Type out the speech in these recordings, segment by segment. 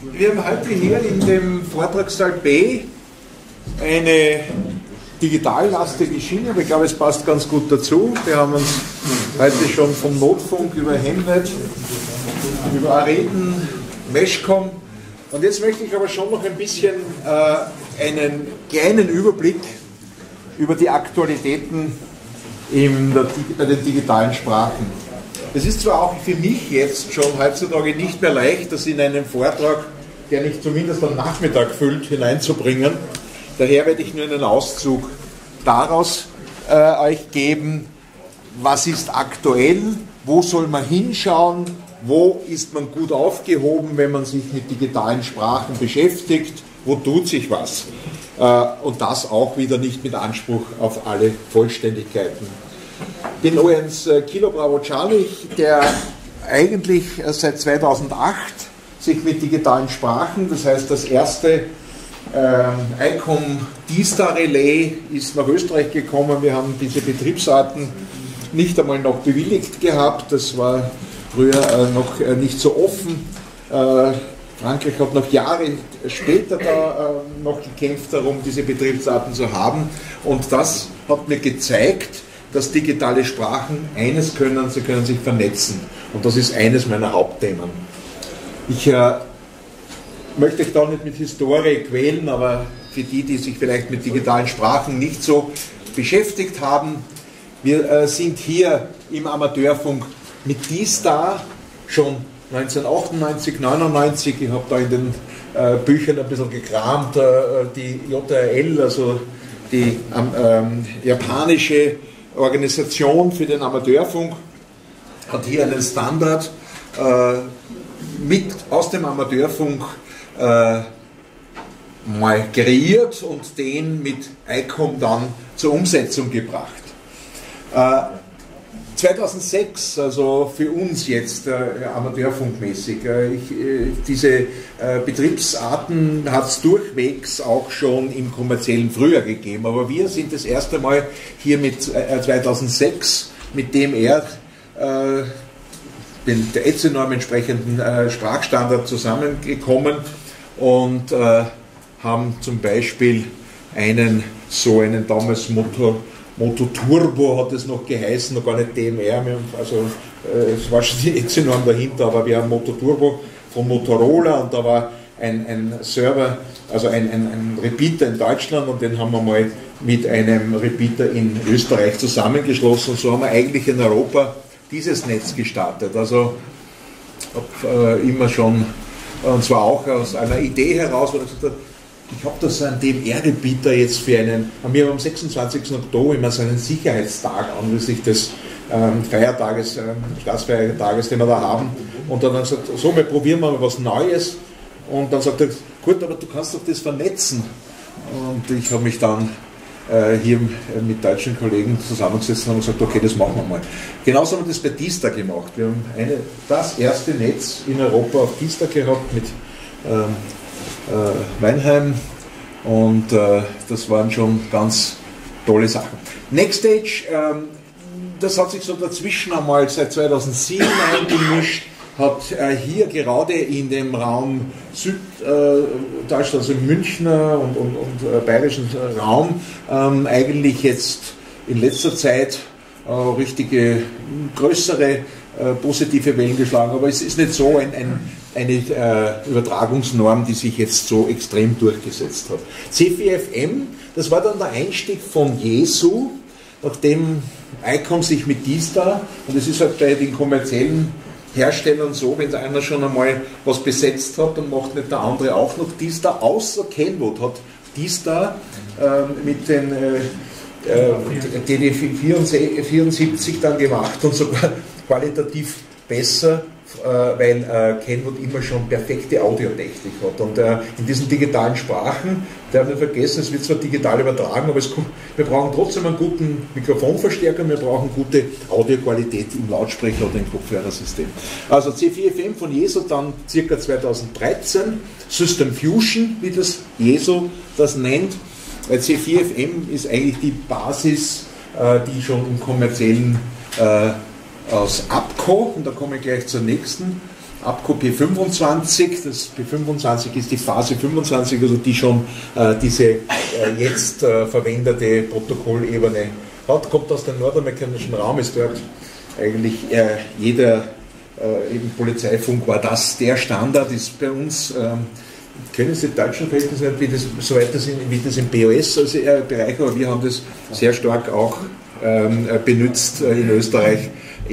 Wir haben heute hier in dem Vortragssaal B eine digitallastige Schiene, aber ich glaube, es passt ganz gut dazu. Wir haben uns heute schon vom Notfunk über Hemnet, über Areten, Meshcom und jetzt möchte ich aber schon noch ein bisschen einen kleinen Überblick über die Aktualitäten bei den digitalen Sprachen. Es ist zwar auch für mich jetzt schon heutzutage nicht mehr leicht, das in einen Vortrag, der nicht zumindest am Nachmittag füllt, hineinzubringen. Daher werde ich nur einen Auszug daraus euch geben, was ist aktuell, wo soll man hinschauen, wo ist man gut aufgehoben, wenn man sich mit digitalen Sprachen beschäftigt, wo tut sich was. Und das auch wieder nicht mit Anspruch auf alle Vollständigkeiten. Den OENS Kilo Bravo Charlie, der eigentlich seit 2008 sich mit digitalen Sprachen, das heißt das erste ICOM D-Star Relay ist nach Österreich gekommen. Wir haben diese Betriebsarten nicht einmal noch bewilligt gehabt, das war früher noch nicht so offen. Frankreich hat noch Jahre später da noch gekämpft darum, diese Betriebsarten zu haben, und das hat mir gezeigt, dass digitale Sprachen eines können, sie können sich vernetzen. Und das ist eines meiner Hauptthemen. Ich möchte euch da nicht mit Historie quälen, aber für die, die sich vielleicht mit digitalen Sprachen nicht so beschäftigt haben, wir sind hier im Amateurfunk mit D-Star schon 1998, 99, ich habe da in den Büchern ein bisschen gekramt, die JRL, also die japanische Organisation für den Amateurfunk, hat hier einen Standard aus dem Amateurfunk mal kreiert und den mit ICOM dann zur Umsetzung gebracht. 2006, also für uns jetzt amateurfunkmäßig, diese Betriebsarten hat es durchwegs auch schon im kommerziellen früher gegeben, aber wir sind das erste Mal hier mit 2006 mit DMR, der ETSI-Norm entsprechenden Sprachstandard zusammengekommen und haben zum Beispiel einen damals Moto Turbo hat es noch geheißen, noch gar nicht DMR, also es war schon die ETSI-Norm dahinter, aber wir haben Moto Turbo von Motorola und da war ein Server, also ein Repeater in Deutschland, und den haben wir mal mit einem Repeater in Österreich zusammengeschlossen, und so haben wir eigentlich in Europa dieses Netz gestartet. Also immer schon, und zwar auch aus einer Idee heraus, wo ich gesagt habe, ich habe das einen DMR-Repeater jetzt für wir haben am 26. Oktober immer so einen Sicherheitstag anlässlich des Feiertages, Staatsfeiertages, den wir da haben. Und dann hat er gesagt, so, wir probieren mal was Neues. Und dann sagt er, gut, aber du kannst doch das vernetzen. Und ich habe mich dann hier mit deutschen Kollegen zusammengesetzt und gesagt, okay, das machen wir mal. Genauso haben wir das bei D-Star gemacht. Wir haben das erste Netz in Europa auf D-Star gehabt mit Weinheim, und das waren schon ganz tolle Sachen. Nextage, das hat sich so dazwischen einmal seit 2007 eingemischt, hat hier gerade in dem Raum Süddeutschland, also im Münchner und bayerischen Raum, eigentlich jetzt in letzter Zeit richtige größere positive Wellen geschlagen, aber es ist nicht so eine Übertragungsnorm, die sich jetzt so extrem durchgesetzt hat. C4FM, das war dann der Einstieg von Jesu, nachdem ICOM sich mit D-Star, und es ist halt bei den kommerziellen Herstellern so, wenn einer schon einmal was besetzt hat, dann macht nicht der andere auch noch D-Star, außer Kenwood hat D-Star mit den DD74 dann gemacht und sogar qualitativ besser, weil Kenwood immer schon perfekte Audiotechnik hat. Und in diesen digitalen Sprachen, darf nicht vergessen, es wird zwar digital übertragen, aber wir brauchen trotzdem einen guten Mikrofonverstärker, wir brauchen gute Audioqualität im Lautsprecher oder im Kopfhörersystem. Also C4FM von Jesu, dann ca. 2013, System Fusion, wie das Jesu das nennt. C4FM ist eigentlich die Basis, die schon im kommerziellen aus APCO, und da komme ich gleich zur nächsten APCO P25, das P25 ist die Phase 25, also die schon diese jetzt verwendete Protokollebene hat, kommt aus dem nordamerikanischen Raum, ist dort eigentlich jeder eben Polizeifunk war das der Standard, ist bei uns, kennen Sie die deutschen Verhältnisse nicht, wie das im BOS-Bereich, aber wir haben das sehr stark auch benutzt in Österreich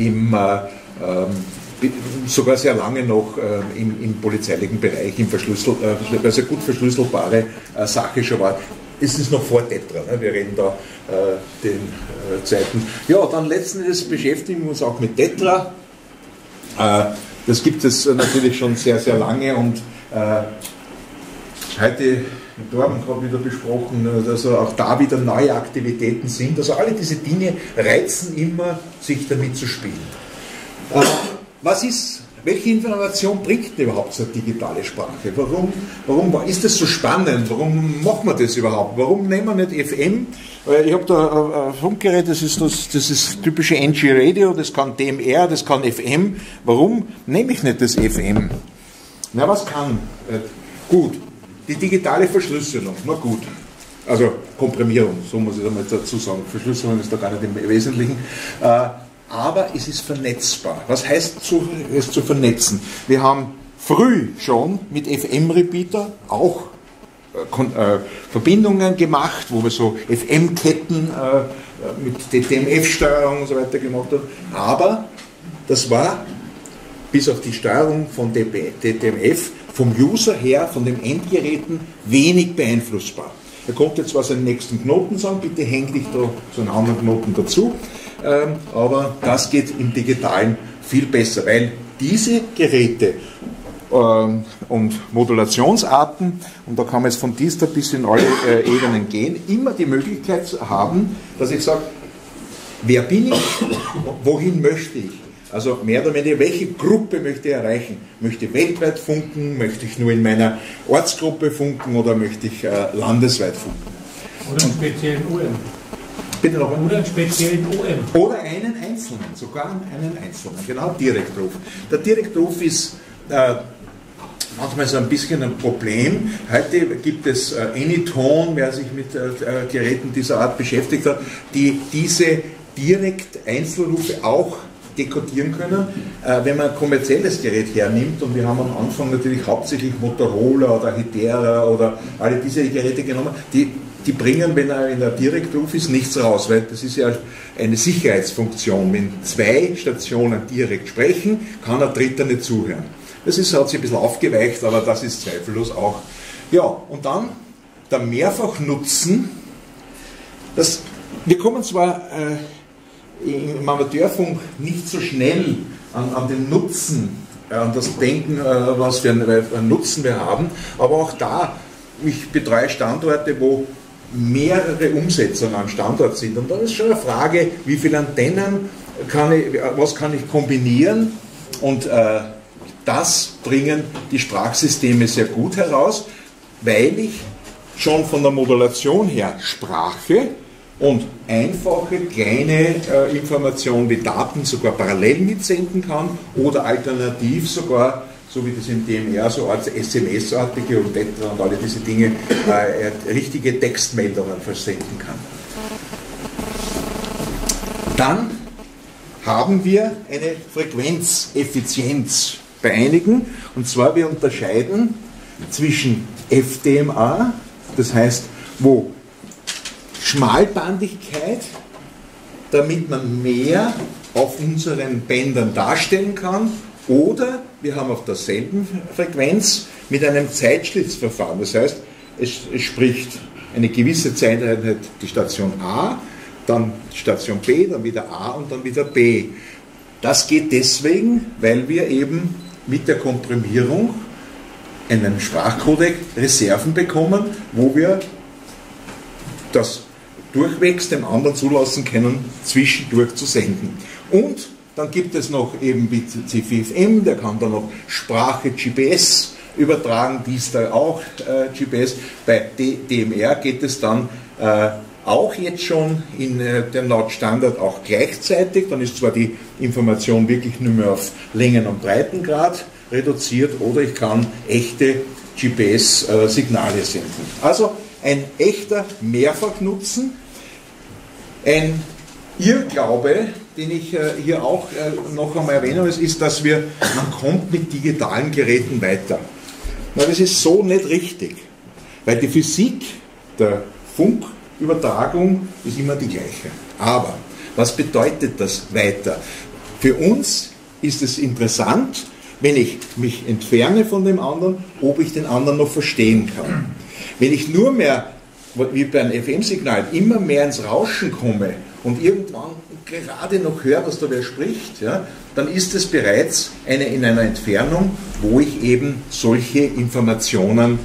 sogar sehr lange noch im polizeilichen Bereich, also gut verschlüsselbare Sache schon war. Es ist noch vor Tetra, ne? Wir reden da den Zeiten. Ja, dann letzten Endes beschäftigen wir uns auch mit Tetra. Das gibt es natürlich schon sehr, sehr lange und heute mit Torben gerade wieder besprochen, dass auch da wieder neue Aktivitäten sind. Also alle diese Dinge reizen immer, sich damit zu spielen. Welche Information bringt denn überhaupt so eine digitale Sprache? Warum ist das so spannend? Warum macht man das überhaupt? Warum nehmen wir nicht FM? Ich habe da ein Funkgerät, das ist typische NG Radio, das kann DMR, das kann FM. Warum nehme ich nicht das FM? Na, was kann? Gut, die digitale Verschlüsselung, na gut. Also Komprimierung, so muss ich einmal dazu sagen. Verschlüsselung ist da gar nicht im Wesentlichen. Aber es ist vernetzbar. Was heißt es zu vernetzen? Wir haben früh schon mit FM-Repeater auch Verbindungen gemacht, wo wir so FM-Ketten mit DTMF-Steuerung und so weiter gemacht haben. Aber das war bis auf die Steuerung von DTMF vom User her, von den Endgeräten, wenig beeinflussbar. Er konnte zwar seinen nächsten Knoten sagen, bitte häng dich da so einen anderen Knoten dazu, aber das geht im Digitalen viel besser, weil diese Geräte und Modulationsarten, und da kann man jetzt von Dister bis in alle Ebenen gehen, immer die Möglichkeit haben, dass ich sage, wer bin ich, wohin möchte ich? Also mehr oder weniger, welche Gruppe möchte ich erreichen? Möchte ich weltweit funken? Möchte ich nur in meiner Ortsgruppe funken oder möchte ich landesweit funken? Oder einen speziellen UM. Bitte noch einmal. Oder einen speziellen UM. Oder einen einzelnen, sogar einen einzelnen, genau, Direktruf. Der Direktruf ist manchmal so ein bisschen ein Problem. Heute gibt es Anytone, wer sich mit Geräten dieser Art beschäftigt hat, die diese Direkt-Einzelrufe auch dekodieren können, wenn man ein kommerzielles Gerät hernimmt, und wir haben am Anfang natürlich hauptsächlich Motorola oder Hitera oder alle diese Geräte genommen, die bringen, wenn er in der Direktruf ist, nichts raus, weil das ist ja eine Sicherheitsfunktion. Wenn zwei Stationen direkt sprechen, kann ein dritter nicht zuhören. Das hat sich ein bisschen aufgeweicht, aber das ist zweifellos auch. Ja, und dann der Mehrfachnutzen. Wir kommen zwar im Amateurfunk nicht so schnell an den Nutzen, an das Denken, was für einen Nutzen wir haben, aber auch da, ich betreue Standorte, wo mehrere Umsetzungen an Standort sind, und da ist schon eine Frage, wie viele Antennen was kann ich kombinieren, und das bringen die Sprachsysteme sehr gut heraus, weil ich schon von der Modulation her Sprache und einfache kleine Informationen wie Daten sogar parallel mitsenden kann oder alternativ sogar, so wie das im DMR, so als SMS-artige und Tetra und alle diese Dinge, richtige Textmeldungen versenden kann. Dann haben wir eine Frequenzeffizienz bei einigen, und zwar wir unterscheiden zwischen FDMA, das heißt, wo Schmalbandigkeit, damit man mehr auf unseren Bändern darstellen kann, oder wir haben auf derselben Frequenz mit einem Zeitschlitzverfahren. Das heißt, es spricht eine gewisse Zeiteinheit die Station A, dann Station B, dann wieder A und dann wieder B. Das geht deswegen, weil wir eben mit der Komprimierung einen Sprachcodec Reserven bekommen, wo wir das durchwegs dem anderen zulassen können, zwischendurch zu senden. Und dann gibt es noch eben wie CFFM, der kann dann noch Sprache GPS übertragen, dies da auch GPS. Bei DMR geht es dann auch jetzt schon in dem Lautstandard auch gleichzeitig, dann ist zwar die Information wirklich nur mehr auf Längen- und Breitengrad reduziert oder ich kann echte GPS-Signale senden. Also ein echter Mehrfachnutzen, ein Irrglaube, den ich hier auch noch einmal erwähnen muss, ist, dass man kommt mit digitalen Geräten weiter. Na, das ist so nicht richtig, weil die Physik der Funkübertragung ist immer die gleiche. Aber was bedeutet das weiter? Für uns ist es interessant, wenn ich mich entferne von dem anderen, ob ich den anderen noch verstehen kann. Wenn ich nur mehr, wie bei einem FM-Signal, immer mehr ins Rauschen komme und irgendwann gerade noch höre, dass da wer spricht, ja, dann ist es bereits in einer Entfernung, wo ich eben solche Informationen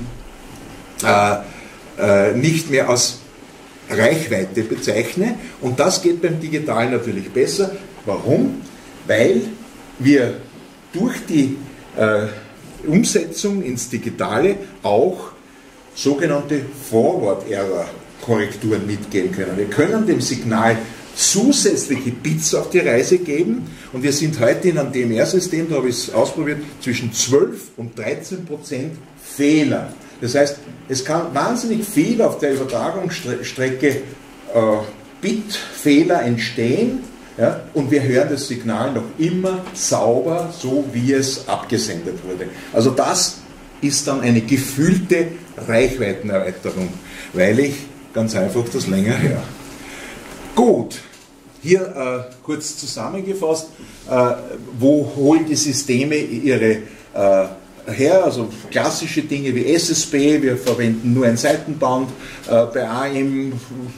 nicht mehr als Reichweite bezeichne. Und das geht beim Digitalen natürlich besser. Warum? Weil wir durch die Umsetzung ins Digitale auch sogenannte Forward-Error-Korrekturen mitgeben können. Wir können dem Signal zusätzliche Bits auf die Reise geben und wir sind heute in einem DMR-System, da habe ich es ausprobiert, zwischen 12 und 13% Fehler. Das heißt, es kann wahnsinnig viel auf der Übertragungsstrecke Bitfehler entstehen, ja, und wir hören das Signal noch immer sauber, so wie es abgesendet wurde. Also das ist dann eine gefühlte Reichweitenerweiterung, weil ich ganz einfach das länger höre. Gut, hier kurz zusammengefasst, wo holen die Systeme ihre her, also klassische Dinge wie SSB, wir verwenden nur ein Seitenband, bei AM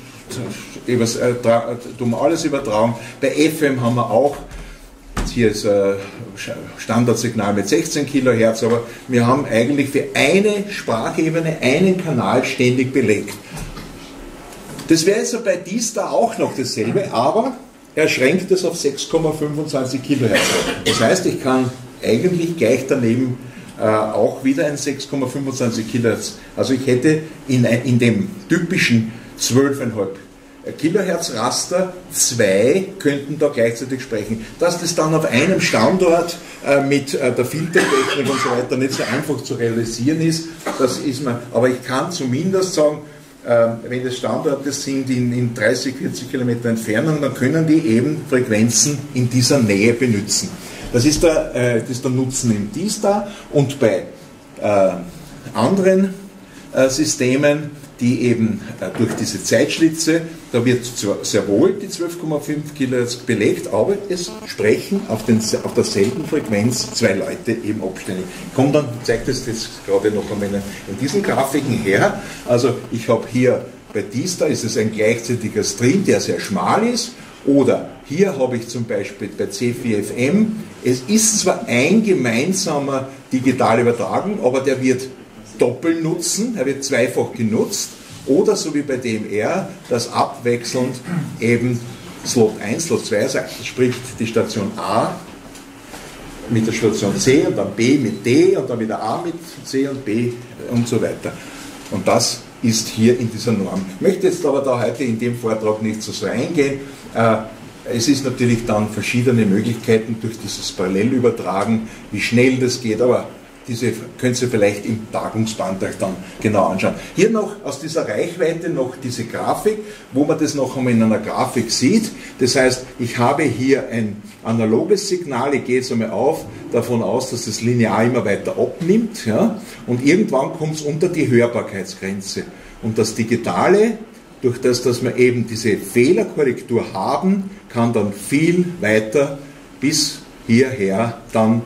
tun wir alles übertragen, bei FM haben wir auch, hier ist ein Standardsignal mit 16 kHz, aber wir haben eigentlich für eine Sprachebene einen Kanal ständig belegt. Das wäre jetzt bei D-Star auch noch dasselbe, aber er schränkt es auf 6,25 kHz. Das heißt, ich kann eigentlich gleich daneben auch wieder ein 6,25 kHz. Also ich hätte in dem typischen 12,5 Kilohertz Raster, zwei könnten da gleichzeitig sprechen. Dass das dann auf einem Standort mit der Filtertechnik und so weiter nicht so einfach zu realisieren ist, das ist man. Aber ich kann zumindest sagen, wenn das Standorte sind in 30, 40 Kilometer Entfernung, dann können die eben Frequenzen in dieser Nähe benutzen. Das ist der Nutzen im D-Star und bei anderen Systemen, die eben durch diese Zeitschlitze, da wird zwar sehr wohl die 12,5 kHz belegt, aber es sprechen auf derselben Frequenz zwei Leute eben abständig. Ich zeige das jetzt gerade noch einmal in diesen Grafiken her. Also ich habe hier bei D-Star ist es ein gleichzeitiger Stream, der sehr schmal ist. Oder hier habe ich zum Beispiel bei C4FM, es ist zwar ein gemeinsamer digital Übertragung, aber der wird doppelt nutzen, er wird zweifach genutzt, oder so wie bei DMR, das abwechselnd eben Slot 1, Slot 2, also spricht die Station A mit der Station C und dann B mit D und dann wieder A mit C und B und so weiter. Und das ist hier in dieser Norm. Ich möchte jetzt aber da heute in dem Vortrag nicht so eingehen. Es ist natürlich dann verschiedene Möglichkeiten durch dieses Parallelübertragen, wie schnell das geht, aber diese könnt ihr vielleicht im Tagungsband euch dann genau anschauen. Hier noch aus dieser Reichweite noch diese Grafik, wo man das noch einmal in einer Grafik sieht. Das heißt, ich habe hier ein analoges Signal, ich gehe jetzt einmal davon aus, dass das linear immer weiter abnimmt, ja, und irgendwann kommt es unter die Hörbarkeitsgrenze. Und das Digitale, durch das, dass wir eben diese Fehlerkorrektur haben, kann dann viel weiter bis hierher dann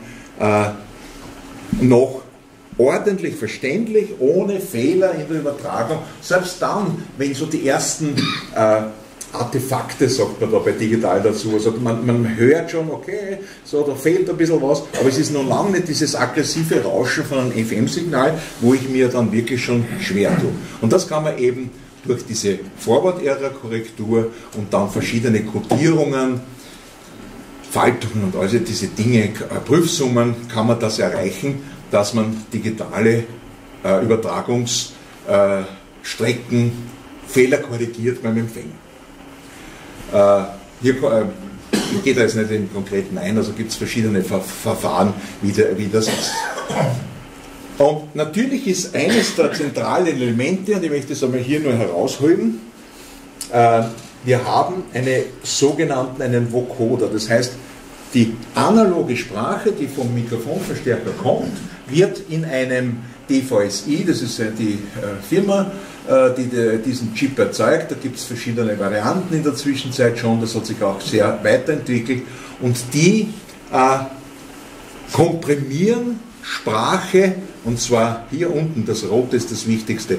noch ordentlich verständlich, ohne Fehler in der Übertragung. Selbst dann, wenn so die ersten Artefakte, sagt man da bei digital dazu, also man hört schon, okay, so da fehlt ein bisschen was, aber es ist noch lange nicht dieses aggressive Rauschen von einem FM-Signal, wo ich mir dann wirklich schon schwer tue. Und das kann man eben durch diese Forward-Error-Korrektur und dann verschiedene Codierungen, Faltungen und all diese Dinge, Prüfsummen, kann man das erreichen, dass man digitale Übertragungsstrecken Fehler korrigiert beim Empfänger. Hier ich gehe da jetzt nicht in konkreten ein, also gibt es verschiedene Verfahren, wie das ist. Und natürlich ist eines der zentralen Elemente, und ich möchte es einmal hier nur herausholen, wir haben einen Vocoder, das heißt, die analoge Sprache, die vom Mikrofonverstärker kommt, wird in einem DVSI, das ist die Firma, die diesen Chip erzeugt, da gibt es verschiedene Varianten in der Zwischenzeit schon, das hat sich auch sehr weiterentwickelt, und die komprimieren Sprache, und zwar hier unten, das Rote ist das Wichtigste,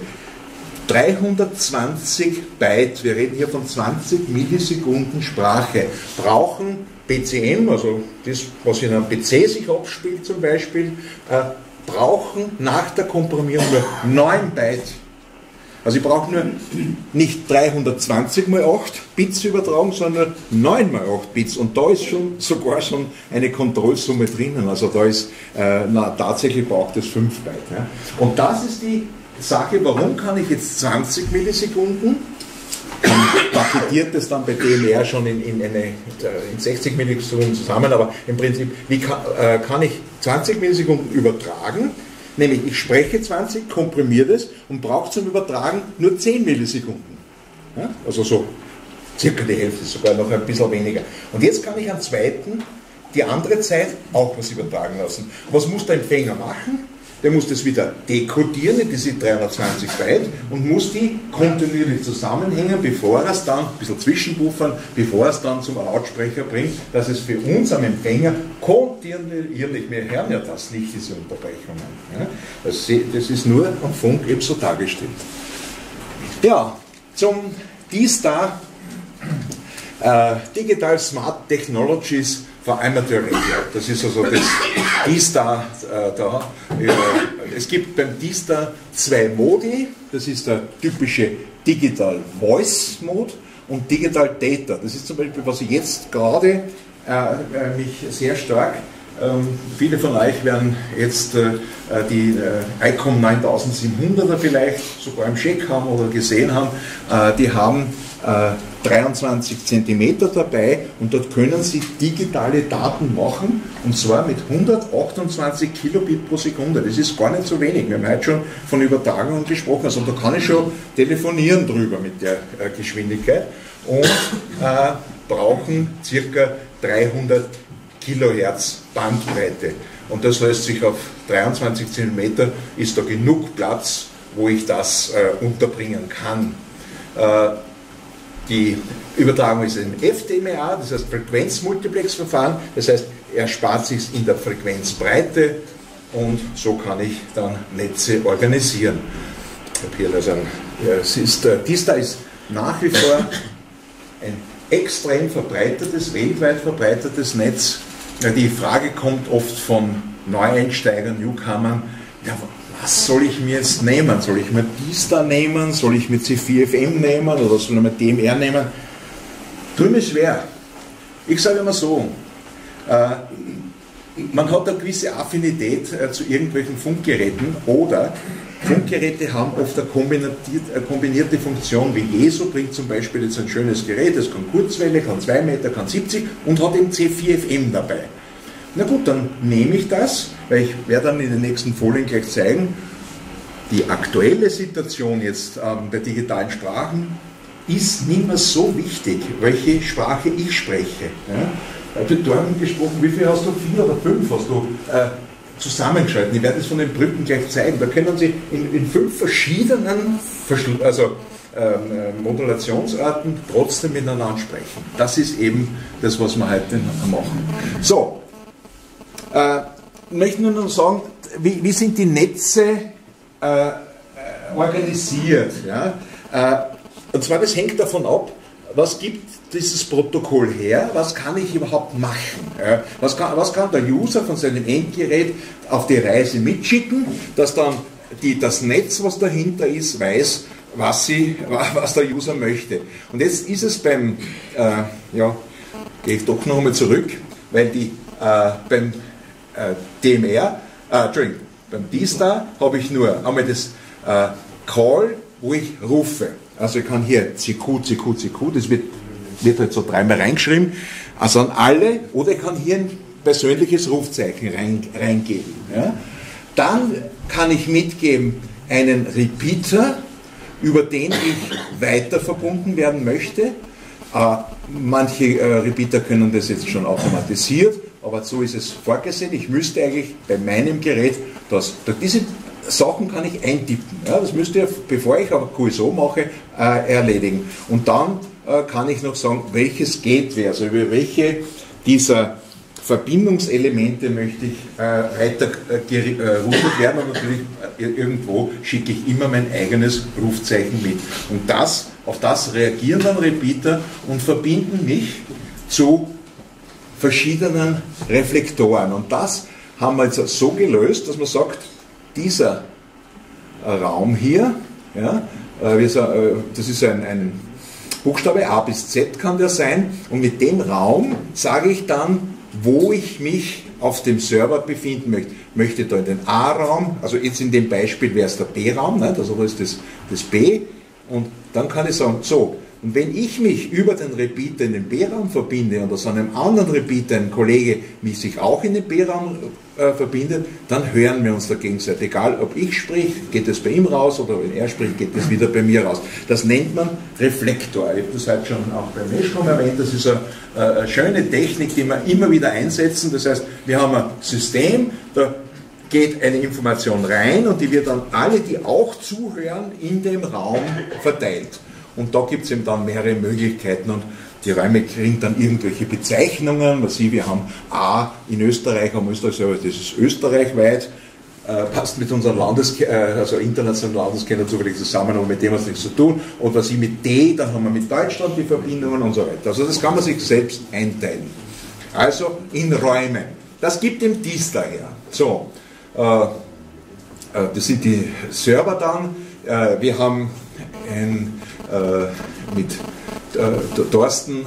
320 Byte, wir reden hier von 20 Millisekunden Sprache, brauchen BCM, also das, was in einem PC sich abspielt zum Beispiel, brauchen nach der Komprimierung nur 9 Byte. Also ich brauche nur nicht 320 mal 8 Bits übertragen, sondern 9 mal 8 Bits. Und da ist sogar schon eine Kontrollsumme drinnen. Also da ist, tatsächlich braucht es 5 Byte. Ja. Und das ist die Sache, warum kann ich jetzt 20 Millisekunden, paketiert das dann bei DMR schon in 60 Millisekunden zusammen, aber im Prinzip, wie kann ich 20 Millisekunden übertragen? Nämlich, ich spreche 20, komprimiere das und brauche zum Übertragen nur 10 Millisekunden. Ja? Also so circa die Hälfte, sogar noch ein bisschen weniger. Und jetzt kann ich am zweiten, die andere Zeit, auch was übertragen lassen. Was muss der Empfänger machen? Der muss das wieder dekodieren in diese 320 Byte und muss die kontinuierlich zusammenhängen, bevor er es dann, ein bisschen zwischenbuffern, bevor er es dann zum Lautsprecher bringt, dass es für uns am Empfänger kontinuierlich, wir hören ja das nicht, diese Unterbrechungen. Ja? Das ist nur am Funk eben so dargestellt. Ja, zum D-Star, Digital Smart Technologies for Amateur Radio. Das ist also das D-Star da. Es gibt beim D-Star 2 Modi. Das ist der typische Digital Voice Mode und Digital Data. Das ist zum Beispiel, was ich jetzt gerade mich sehr stark, viele von euch werden jetzt die ICOM 9700er vielleicht sogar im Check haben oder gesehen haben. Die haben 23 cm dabei und dort können Sie digitale Daten machen, und zwar mit 128 Kilobit pro Sekunde. Das ist gar nicht so wenig. Wir haben heute schon von Übertragungen gesprochen, also da kann ich schon telefonieren drüber mit der Geschwindigkeit, und brauchen circa 300 Kilohertz Bandbreite. Und das lässt sich auf 23 cm, ist da genug Platz, wo ich das unterbringen kann. Die Übertragung ist im FDMA, das heißt Frequenzmultiplex-Verfahren, das heißt, er spart sich in der Frequenzbreite und so kann ich dann Netze organisieren. Ich habe hier also D-Star ist nach wie vor ein extrem verbreitetes, weltweit verbreitetes Netz. Die Frage kommt oft von Neueinsteigern, Newcomern, ja, was soll ich mir jetzt nehmen? Soll ich mir D-Star nehmen? Soll ich mir C4FM nehmen? Oder soll ich mir DMR nehmen? Tut mir schwer. Ich sage immer so, man hat eine gewisse Affinität zu irgendwelchen Funkgeräten, oder Funkgeräte haben oft eine kombinierte Funktion, wie ESO bringt zum Beispiel jetzt ein schönes Gerät, das kann Kurzwelle, kann 2 Meter, kann 70 und hat eben C4FM dabei. Na gut, dann nehme ich das, weil ich werde dann in den nächsten Folien gleich zeigen, die aktuelle Situation jetzt der digitalen Sprachen ist nicht mehr so wichtig, welche Sprache ich spreche. Ja? Du hast Dorn gesprochen, wie viel hast du? 4 oder 5 hast du zusammengeschalten. Ich werde es von den Brücken gleich zeigen. Da können Sie in 5 verschiedenen Modulationsarten trotzdem miteinander sprechen. Das ist eben das, was wir heute machen. So. Ich möchte nur noch sagen, wie sind die Netze organisiert? Ja? Und zwar, das hängt davon ab, was gibt dieses Protokoll her, was kann ich überhaupt machen? Ja? Was kann der User von seinem Endgerät auf die Reise mitschicken, dass dann das Netz, was dahinter ist, weiß, was der User möchte. Und jetzt ist es beim, gehe ich doch noch einmal zurück, weil beim beim D-Star habe ich nur einmal das Call, wo ich rufe. Also ich kann hier CQ, das wird wird halt so dreimal reingeschrieben, also an alle, oder ich kann hier ein persönliches Rufzeichen reingeben. Ja. Dann kann ich mitgeben einen Repeater, über den ich weiter verbunden werden möchte. Manche Repeater können das jetzt schon automatisiert, aber so ist es vorgesehen. Ich müsste eigentlich bei meinem Gerät diese Sachen kann ich eintippen. Ja, das müsste ich, bevor ich aber QSO mache, erledigen. Und dann kann ich noch sagen, welches Gateway, also über welche dieser Verbindungselemente möchte ich weiter geroutet werden, und natürlich irgendwo schicke ich immer mein eigenes Rufzeichen mit. Und auf das reagieren dann Repeater und verbinden mich zu verschiedenen Reflektoren. Und das haben wir jetzt so gelöst, dass man sagt, dieser Raum hier, ja, das ist ein Buchstabe A bis Z kann der sein, und mit dem Raum sage ich dann, wo ich mich auf dem Server befinden möchte. Möchte da in den A-Raum, also jetzt in dem Beispiel wäre es der B-Raum, also da ist das B, und dann kann ich sagen, so, und wenn ich mich über den Repeater in den B-Raum verbinde und aus einem anderen Repeater ein Kollege sich auch in den B-Raum verbindet, dann hören wir uns da gegenseitig. Egal, ob ich sprich, geht es bei ihm raus, oder wenn er spricht, geht es wieder bei mir raus. Das nennt man Reflektor. Ich habe das heute schon auch beim Meschkom erwähnt. Das ist eine schöne Technik, die wir immer wieder einsetzen. Das heißt, wir haben ein System, da geht eine Information rein und die wird an alle, die auch zuhören, in dem Raum verteilt. Und da gibt es eben dann mehrere Möglichkeiten, und die Räume kriegen dann irgendwelche Bezeichnungen. Wir haben A in Österreich, das ist österreichweit, passt mit unserem also internationalen Landeskenner zufällig zusammen, aber mit dem hat es nichts zu tun. Und mit D, dann haben wir mit Deutschland die Verbindungen und so weiter. Also das kann man sich selbst einteilen. Also in Räume. Das gibt ihm dies daher. So, das sind die Server dann. Wir haben mit Thorsten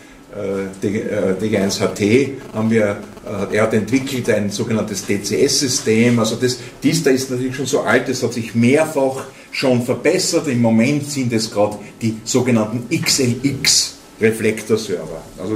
DG1HT er hat entwickelt ein sogenanntes DCS-System. Also dies da ist natürlich schon so alt, das hat sich mehrfach schon verbessert. Im Moment sind es gerade die sogenannten XLX Reflektor-Server. Also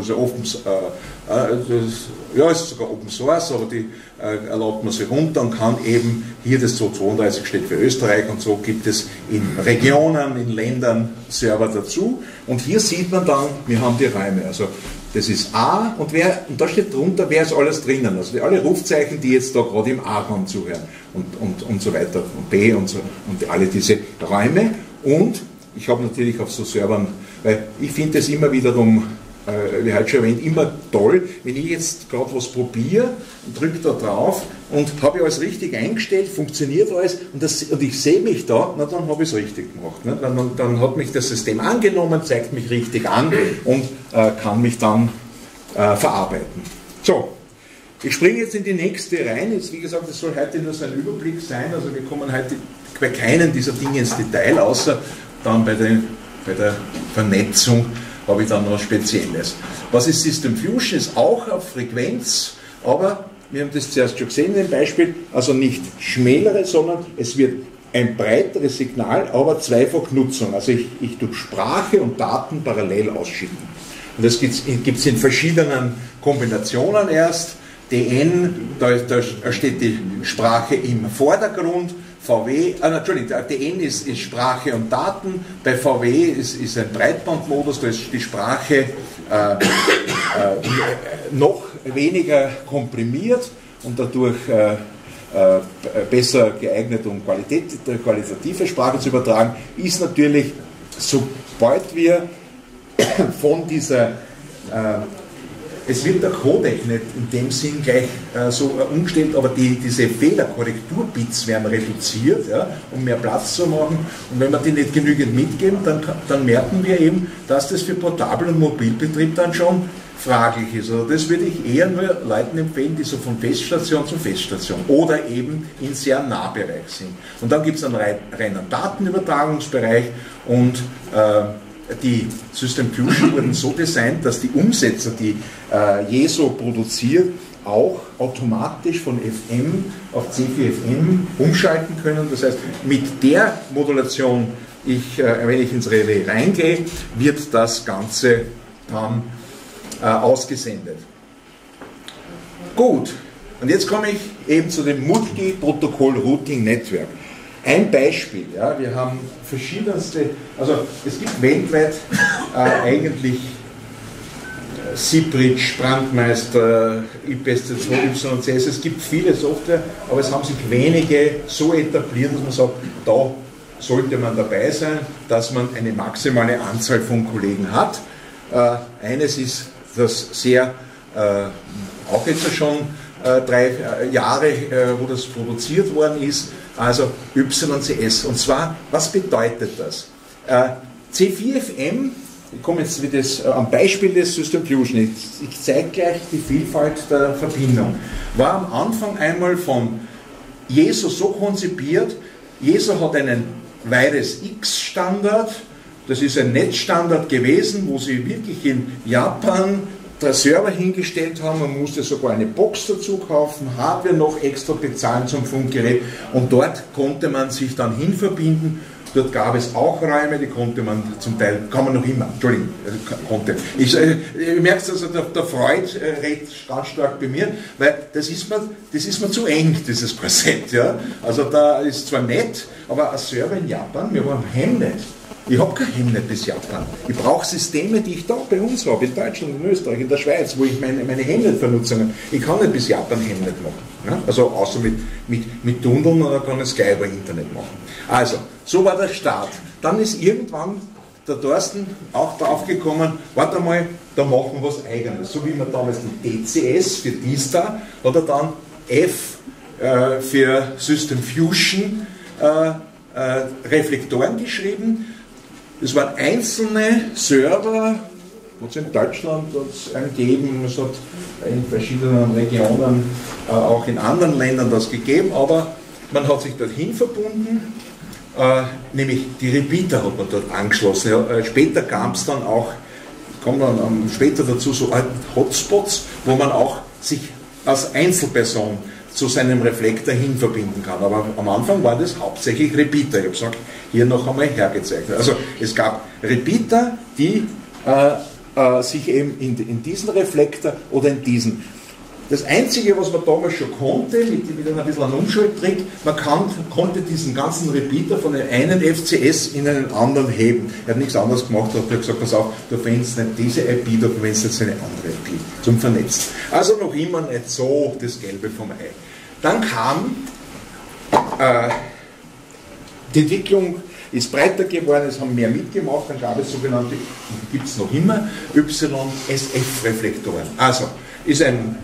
es ist sogar Open Source, aber die erlaubt man sich runter und kann eben, hier das 232 steht für Österreich, und so gibt es in Regionen, in Ländern Server dazu. Und hier sieht man dann, wir haben die Räume. Also das ist A, und da steht drunter, wer ist alles drinnen. Also alle Rufzeichen, die jetzt da gerade im A-Raum zuhören und so weiter, und B und alle diese Räume. Und ich habe natürlich auf so Servern, weil ich finde es immer wiederum, wie heute schon erwähnt, immer toll, wenn ich jetzt gerade was probiere und drücke da drauf und habe ich alles richtig eingestellt, funktioniert alles, und ich sehe mich da, na dann habe ich es richtig gemacht. Ne? Dann hat mich das System angenommen, zeigt mich richtig an und kann mich dann verarbeiten. So, ich springe jetzt in die nächste rein. Jetzt, wie gesagt, das soll heute nur so ein Überblick sein, also wir kommen heute bei keinen dieser Dinge ins Detail, außer dann bei der Vernetzung habe ich dann noch Spezielles. Was ist System Fusion? Ist auch auf Frequenz, aber wir haben das zuerst schon gesehen in dem Beispiel, also nicht schmälere, sondern es wird ein breiteres Signal, aber zweifach Nutzung. Also ich tue Sprache und Daten parallel ausschicken. Und das gibt es in verschiedenen Kombinationen erst. DN, da steht die Sprache im Vordergrund. DN ist Sprache und Daten, bei VW ist ein Breitbandmodus, da ist die Sprache noch weniger komprimiert und dadurch besser geeignet, um qualitative Sprache zu übertragen, ist natürlich, sobald wir von dieser es wird der Codec nicht in dem Sinn gleich so umgestellt, aber diese Fehlerkorrekturbits werden reduziert, ja, um mehr Platz zu machen. Und wenn wir die nicht genügend mitgeben, dann merken wir eben, dass das für Portabel- und Mobilbetrieb dann schon fraglich ist. Also das würde ich eher nur Leuten empfehlen, die so von Feststation zu Feststation oder eben in sehr Nahbereich sind. Und dann gibt es einen reinen Datenübertragungsbereich, und die System Fusion wurden so designt, dass die Umsetzer, die JESO produziert, auch automatisch von FM auf C4FM umschalten können. Das heißt, mit der Modulation, wenn ich ins Relais reingehe, wird das Ganze dann ausgesendet. Gut, und jetzt komme ich eben zu dem Multi-Protokoll-Routing-Network. Ein Beispiel, ja, wir haben verschiedenste, also es gibt weltweit eigentlich Seabridge, Brandmeister, IPSC2, YCS, es gibt viele Software, aber es haben sich wenige so etabliert, dass man sagt, da sollte man dabei sein, dass man eine maximale Anzahl von Kollegen hat. Eines ist das sehr, auch jetzt schon 3 Jahre, wo das produziert worden ist, also YCS. Und zwar, was bedeutet das? C4FM, ich komme jetzt wie das, am Beispiel des System Fusion, ich zeige gleich die Vielfalt der Verbindung, war am Anfang einmal von JESO so konzipiert, JESO hat einen Virus X Standard, das ist ein Netzstandard gewesen, wo sie wirklich in Japan der Server hingestellt haben, man musste sogar eine Box dazu kaufen, Hardware noch extra bezahlen zum Funkgerät und dort konnte man sich dann hinverbinden. Dort gab es auch Räume, die konnte man zum Teil, kann man noch immer, Entschuldigung, konnte. Ich merke es, also der Freud redet ganz stark bei mir, weil das ist mir zu eng, dieses Korsett. Ja? Also da ist zwar nett, aber ein Server in Japan, wir waren Hemnet. Ich habe kein Hemnet bis Japan. Ich brauche Systeme, die ich da bei uns habe, in Deutschland, in Österreich, in der Schweiz, wo ich meine Hemnet-Vernutzungen, ich kann nicht bis Japan Hemnet machen. Ja? Also außer mit Tunneln, oder kann ich Sky über Internet machen. Also, so war der Start. Dann ist irgendwann der Thorsten auch drauf gekommen, warte mal, da machen wir was Eigenes. So wie man damals die DCS für DISTA oder dann F für System Fusion Reflektoren geschrieben. Es waren einzelne Server, hat es in Deutschland gegeben, es hat in verschiedenen Regionen, auch in anderen Ländern das gegeben, aber man hat sich dorthin verbunden, nämlich die Repeater hat man dort angeschlossen. Ja, später gab es dann auch, kommt dann später dazu, so Hotspots, wo man auch sich als Einzelperson zu seinem Reflektor hin verbinden kann. Aber am Anfang war das hauptsächlich Repeater. Ich habe gesagt, hier noch einmal hergezeichnet. Also es gab Repeater, die sich eben in diesen Reflektor oder in diesen. Das Einzige, was man damals schon konnte, mit ein bisschen einem Umschalttrick, man konnte diesen ganzen Repeater von einem einen FCS in einen anderen heben. Er hat nichts anderes gemacht, er hat gesagt, pass auf, du verwendest nicht diese IP, du verwendest jetzt eine andere IP zum Vernetzen. Also noch immer nicht so das Gelbe vom Ei. Dann kam die Entwicklung, ist breiter geworden, es haben mehr mitgemacht, dann gab es sogenannte, gibt es noch immer, YSF-Reflektoren. Also, ist ein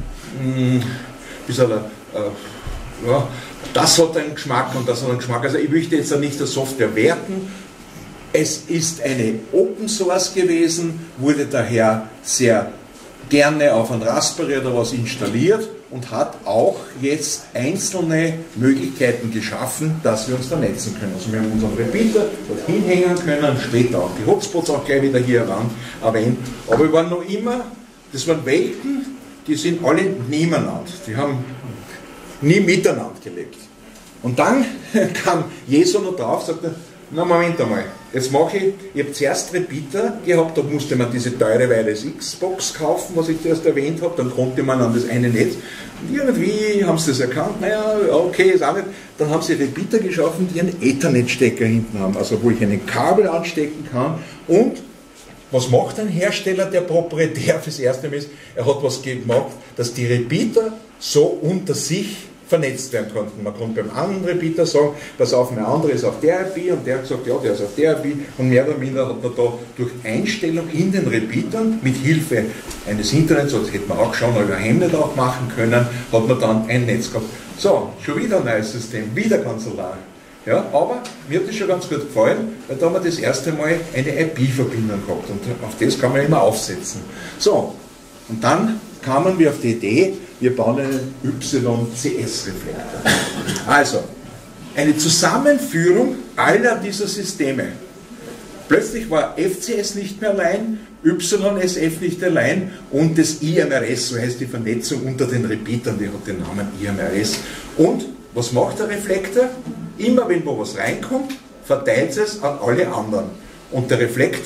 ja, das hat einen Geschmack und das hat einen Geschmack. Also ich möchte jetzt nicht der Software werten. Es ist eine Open Source gewesen, wurde daher sehr gerne auf ein Raspberry oder was installiert und hat auch jetzt einzelne Möglichkeiten geschaffen, dass wir uns vernetzen können. Also wir haben unseren Repeater dort hinhängen können, später auch die Hotspots auch gleich wieder hier heran erwähnt. Aber wir waren noch immer, das waren Welten, die sind alle nebeneinander. Die haben nie miteinander gelebt. Und dann kam JESO noch drauf, sagte, na Moment einmal, jetzt mache ich habe zuerst Repeater gehabt, da musste man diese teure Wireless X-Box kaufen, was ich zuerst erwähnt habe, dann konnte man an das eine Netz. Und irgendwie haben sie das erkannt, naja, okay, ist auch nicht. Dann haben sie Repeater geschaffen, die einen Ethernet-Stecker hinten haben, also wo ich einen Kabel anstecken kann. Und was macht ein Hersteller, der proprietär fürs erste Mal ist? Er hat was gemacht, dass die Repeater so unter sich vernetzt werden konnten. Man konnte beim anderen Repeater sagen, pass auf, mein anderer ist auf der IP und der hat gesagt, ja, der ist auf der IP und mehr oder minder hat man da durch Einstellung in den Repeatern mit Hilfe eines Internets, so das hätte man auch schon über Hemnet auch machen können, hat man dann ein Netz gehabt. So, schon wieder ein neues System, wieder Kanzlei. Ja, aber mir hat das schon ganz gut gefallen, weil da haben wir das erste Mal eine IP-Verbindung gehabt und auf das kann man immer aufsetzen. So, und dann kamen wir auf die Idee, wir bauen einen YCS-Reflektor. Also, eine Zusammenführung aller dieser Systeme. Plötzlich war FCS nicht mehr allein, YSF nicht allein und das IMRS, so heißt die Vernetzung unter den Repeatern, die hat den Namen IMRS. Und was macht der Reflektor? Immer wenn wo was reinkommt, verteilt es an alle anderen. Und der Reflektor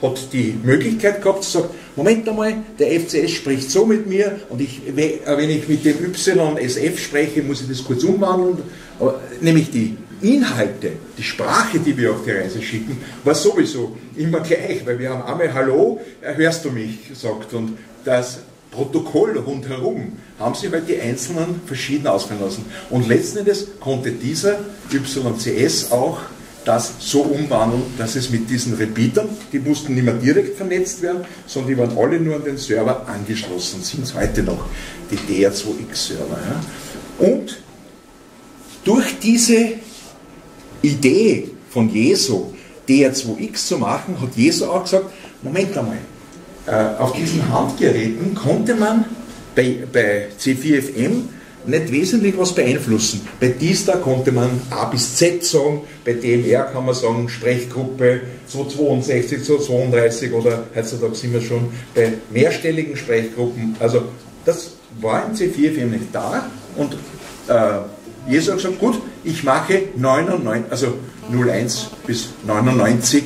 hat die Möglichkeit gehabt zu sagen, Moment einmal, der FCS spricht so mit mir und wenn ich mit dem YSF spreche, muss ich das kurz umwandeln. Aber nämlich die Inhalte, die Sprache, die wir auf die Reise schicken, war sowieso immer gleich, weil wir haben einmal Hallo, hörst du mich, gesagt, und das Protokoll rundherum haben sich halt die Einzelnen verschieden ausführen lassen. Und letzten Endes konnte dieser YCS auch das so umwandeln, dass es mit diesen Repeatern, die mussten nicht mehr direkt vernetzt werden, sondern die waren alle nur an den Server angeschlossen, sind es heute noch, die DR2X-Server. Ja. Und durch diese Idee von Jesu, DR2X zu machen, hat Jesu auch gesagt, Moment einmal, auf diesen Handgeräten konnte man bei C4FM nicht wesentlich was beeinflussen. Bei DISTA konnte man A bis Z sagen, bei DMR kann man sagen Sprechgruppe 262, 232 oder heutzutage sind wir schon bei mehrstelligen Sprechgruppen. Also das war im C4FM nicht da und Jesus hat gesagt, gut, ich mache 99, also 01 bis 99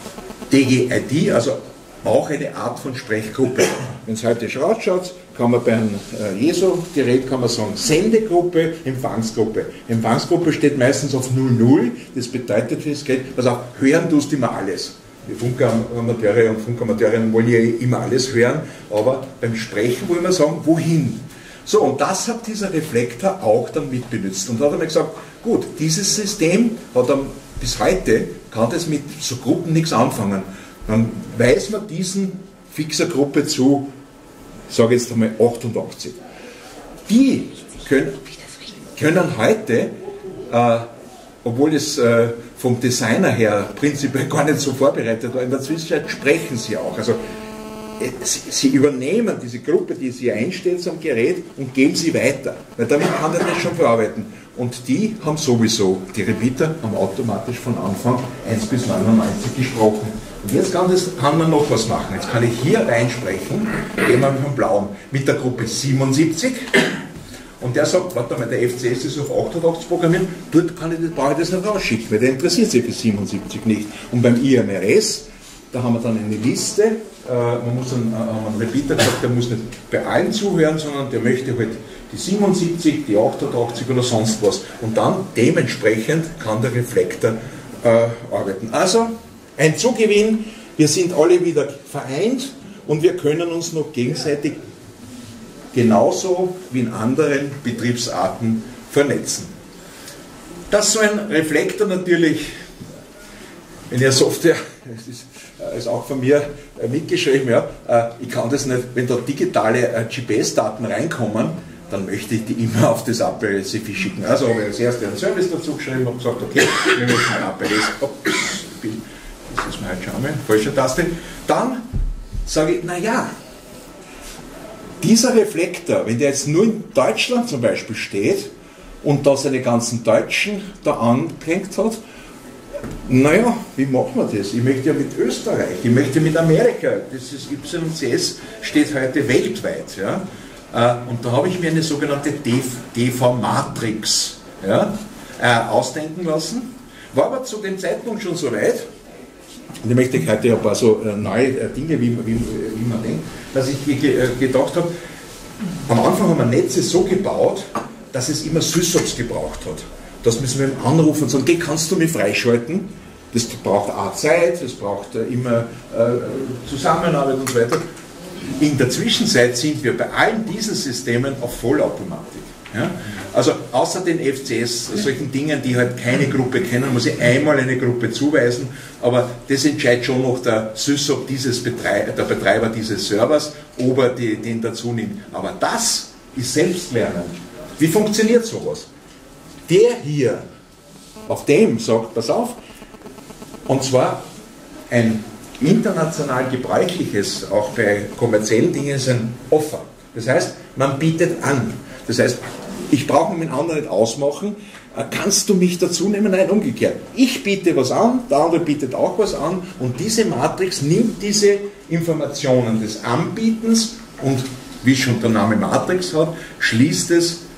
DGID, also auch eine Art von Sprechgruppe. Wenn es heute ausschaut, kann man beim Jesu-Gerät kann man sagen Sendegruppe, Empfangsgruppe. Empfangsgruppe steht meistens auf 00, das bedeutet für das Gerät, also hören tust immer alles. Die Funkamateure und Funkamateurinnen wollen ja immer alles hören, aber beim Sprechen wollen wir sagen, wohin? So, und das hat dieser Reflektor auch dann mitbenutzt. Und da hat er mir gesagt, gut, dieses System hat er bis heute, kann das mit so Gruppen nichts anfangen. Dann weist man diesen Fixergruppe zu, ich sage jetzt einmal 88. Die können heute, obwohl es vom Designer her prinzipiell gar nicht so vorbereitet war, in der Zwischenzeit sprechen sie auch. Also sie übernehmen diese Gruppe, die sie einstellt am Gerät und geben sie weiter, weil damit kann er das schon verarbeiten. Und die haben sowieso, die Repeater haben automatisch von Anfang 1 bis 99 gesprochen. Und jetzt kann man noch was machen. Jetzt kann ich hier reinsprechen, gehen wir mit dem Blauen, mit der Gruppe 77. Und der sagt, warte mal, der FCS ist auf 88 programmiert, dort brauche ich das nicht rausschicken, weil der interessiert sich für 77 nicht. Und beim IMRS, da haben wir dann eine Liste, man muss einen Repeater gesagt, der muss nicht bei allen zuhören, sondern der möchte halt die 77, die 88 oder sonst was. Und dann dementsprechend kann der Reflektor arbeiten. Also ein Zugewinn, wir sind alle wieder vereint und wir können uns noch gegenseitig genauso wie in anderen Betriebsarten vernetzen. Dass so ein Reflektor natürlich, wenn ihr Software, das ist auch von mir mitgeschrieben, ja, ich kann das nicht, wenn da digitale GPS-Daten reinkommen, dann möchte ich die immer auf das APLS-CFI schicken. Also habe ich als erste einen Service dazu geschrieben und gesagt, okay, wir müssen ein APLS, das ist mir halt schon mal, falsche Taste. Dann sage ich, naja, dieser Reflektor, wenn der jetzt nur in Deutschland zum Beispiel steht und da seine ganzen Deutschen da angehängt hat, naja, wie machen wir das? Ich möchte ja mit Österreich, ich möchte mit Amerika, das ist YCS, steht heute weltweit. Ja? Und da habe ich mir eine sogenannte DV-Matrix ausdenken lassen. War aber zu dem Zeitpunkt schon so weit, und ich möchte heute ein paar so neue Dinge, wie man denkt, dass ich gedacht habe, am Anfang haben wir Netze so gebaut, dass es immer SysOps gebraucht hat. Das müssen wir anrufen und sagen, okay, kannst du mich freischalten? Das braucht auch Zeit, das braucht immer Zusammenarbeit und so weiter. In der Zwischenzeit sind wir bei allen diesen Systemen auf Vollautomatik. Ja? Also außer den FCS, solchen Dingen, die halt keine Gruppe kennen, muss ich einmal eine Gruppe zuweisen, aber das entscheidet schon noch der SysOp, der Betreiber dieses Servers, ob er den dazu nimmt. Aber das ist Selbstlernen. Wie funktioniert sowas? Der hier, auf dem sagt, pass auf, und zwar ein international gebräuchliches, auch bei kommerziellen Dingen, ist ein Offer. Das heißt, man bietet an. Das heißt, ich brauche mit dem anderen nicht ausmachen, kannst du mich dazu nehmen? Nein, umgekehrt. Ich biete was an, der andere bietet auch was an und diese Matrix nimmt diese Informationen des Anbietens und, wie schon der Name Matrix hat, schließt es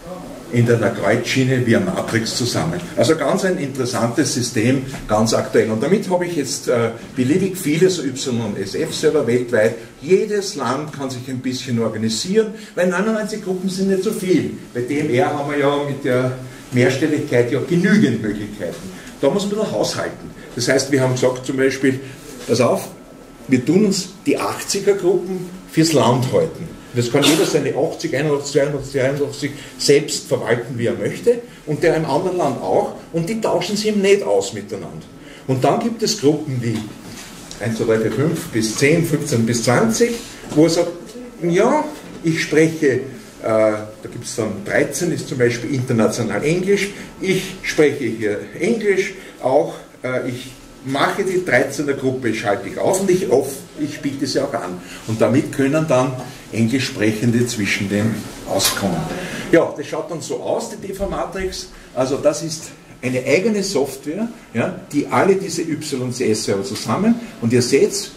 in einer Kreuzschiene via Matrix zusammen. Also ganz ein interessantes System, ganz aktuell. Und damit habe ich jetzt beliebig viele so Y- und SF-Server weltweit. Jedes Land kann sich ein bisschen organisieren, weil 99 Gruppen sind nicht so viel. Bei DMR haben wir ja mit der Mehrstelligkeit ja genügend Möglichkeiten. Da muss man noch haushalten. Das heißt, wir haben gesagt zum Beispiel, pass auf, wir tun uns die 80er-Gruppen fürs Land halten. Das kann jeder seine 80, 81, 82, 83 selbst verwalten, wie er möchte, und der im anderen Land auch, und die tauschen sich eben nicht aus miteinander. Und dann gibt es Gruppen wie 1, 2, 3, 4, 5 bis 10, 15 bis 20, wo er sagt, ja, ich spreche, da gibt es dann 13, ist zum Beispiel international Englisch, ich spreche hier Englisch, auch ich mache die 13er Gruppe, schalte ich auf und ich biete sie auch an. Und damit können dann Englischsprechende zwischen denen auskommen. Ja, das schaut dann so aus, die DV-Matrix. Also das ist eine eigene Software, ja, die alle diese YCS-Server zusammen, und ihr seht,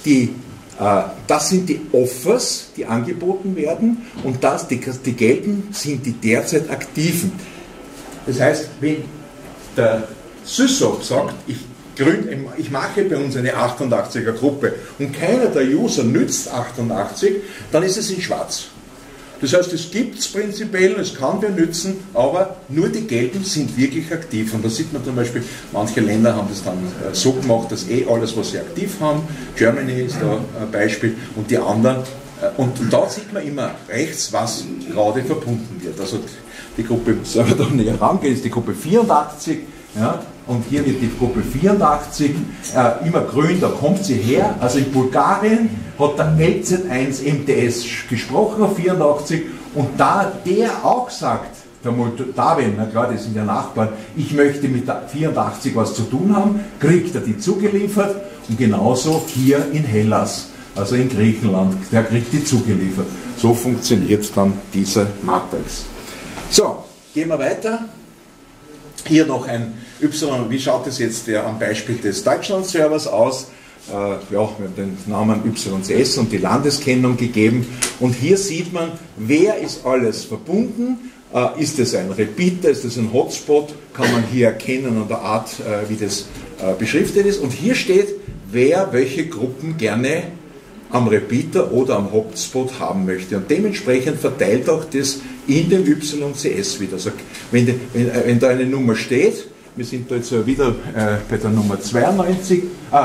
das sind die Offers, die angeboten werden, und die gelben sind die derzeit aktiven. Das heißt, wenn der SysOp sagt, ich mache bei uns eine 88er Gruppe und keiner der User nützt 88, dann ist es in schwarz. Das heißt, es gibt es prinzipiell, es kann wer nützen, aber nur die Gelben sind wirklich aktiv. Und da sieht man zum Beispiel, manche Länder haben das dann so gemacht, dass alles, was sie aktiv haben, Germany ist da ein Beispiel, und die anderen, und da sieht man immer rechts, was gerade verbunden wird. Also die Gruppe, sagen wir da näher rangehen, ist die Gruppe 84, ja, und hier wird die Gruppe 84 immer grün, da kommt sie her. Also in Bulgarien hat der LZ1 MTS gesprochen auf 84, und da der auch sagt, der Moldawien, na klar, das sind ja Nachbarn, ich möchte mit der 84 was zu tun haben, kriegt er die zugeliefert, und genauso hier in Hellas, also in Griechenland, der kriegt die zugeliefert. So funktioniert dann diese Matrix. So, gehen wir weiter. Hier noch ein Y, wie schaut es jetzt am Beispiel des Deutschland-Servers aus? Ja, wir haben den Namen YCS und die Landeskennung gegeben, und hier sieht man, wer ist alles verbunden, ist es ein Repeater, ist es ein Hotspot, kann man hier erkennen an der Art, wie das beschriftet ist, und hier steht, wer welche Gruppen gerne am Repeater oder am Hotspot haben möchte, und dementsprechend verteilt auch das in dem YCS wieder. Also wenn da eine Nummer steht, wir sind da jetzt wieder bei der Nummer 92,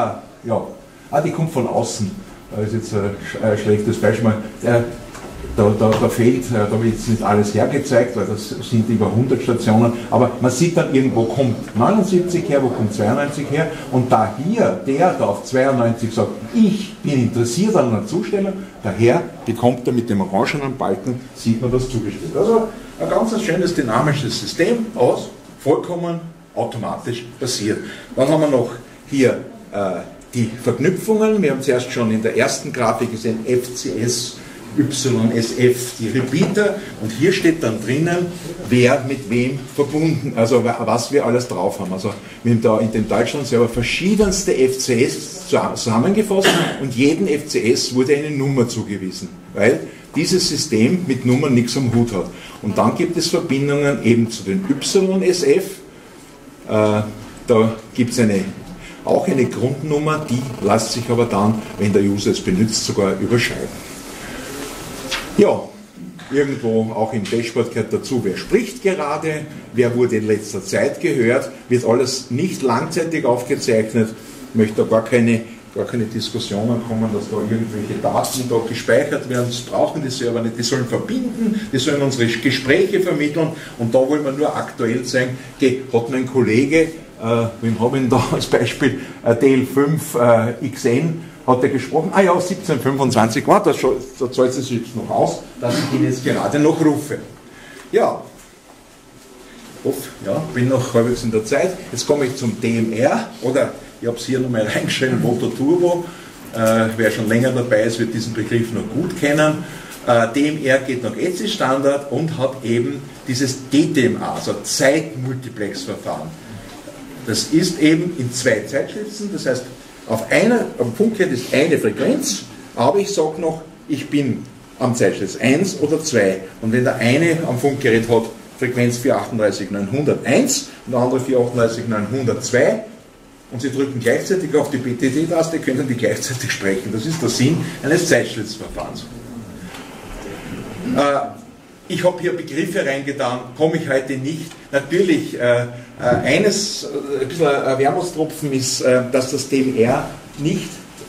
die kommt von außen, das ist jetzt ein schlechtes Beispiel, da fehlt, da wird jetzt nicht alles hergezeigt, weil das sind über 100 Stationen, aber man sieht dann irgendwo kommt 79 her, wo kommt 92 her, und da hier, der da auf 92 sagt, ich bin interessiert an einer Zustellung, daher bekommt er mit dem orangenen Balken, sieht man das zugestellt. Also ein ganz schönes dynamisches System aus, vollkommen automatisch passiert. Dann haben wir noch hier die Verknüpfungen. Wir haben zuerst schon in der ersten Grafik gesehen, FCS, YSF, die Repeater, und hier steht dann drinnen, wer mit wem verbunden, also was wir alles drauf haben. Also wir haben da in dem Deutschland-Server verschiedenste FCS zusammengefasst, und jedem FCS wurde eine Nummer zugewiesen, weil dieses System mit Nummern nichts am Hut hat. Und dann gibt es Verbindungen eben zu den YSF, da gibt es auch eine Grundnummer, die lässt sich aber dann, wenn der User es benutzt, sogar überschreiben. Ja, irgendwo auch im Dashboard gehört dazu, wer spricht gerade, wer wurde in letzter Zeit gehört, wird alles nicht langzeitig aufgezeichnet, ich möchte da gar keine Diskussionen kommen, dass da irgendwelche Daten da gespeichert werden, das brauchen die Server nicht, die sollen verbinden, die sollen unsere Gespräche vermitteln, und da wollen wir nur aktuell zeigen, hat mein Kollege, wem habe ich da als Beispiel, DL5 XN, hat er gesprochen, 1725, da zahlt es sich jetzt noch aus, dass ich ihn jetzt gerade noch rufe. Ja, bin noch halbwegs in der Zeit. Jetzt komme ich zum DMR, oder ich habe es hier nochmal reingeschrieben, Motor Turbo. Wer schon länger dabei ist, wird diesen Begriff noch gut kennen. DMR geht nach ETSI-Standard und hat eben dieses DTMA, also Zeitmultiplex-Verfahren. Das ist eben in 2 Zeitschriften, das heißt, am Funkkern ist eine Frequenz, aber ich sage noch, ich bin am Zeitschritt 1 oder 2. Und wenn der eine am Funkgerät hat Frequenz 438.901 und der andere 438.902 und Sie drücken gleichzeitig auf die BTD-Taste, können die gleichzeitig sprechen. Das ist der Sinn eines Zeitschnittsverfahrens. Ich habe hier Begriffe reingetan, komme ich heute nicht. Natürlich, ein bisschen ein Wermutstropfen ist, dass das DMR nicht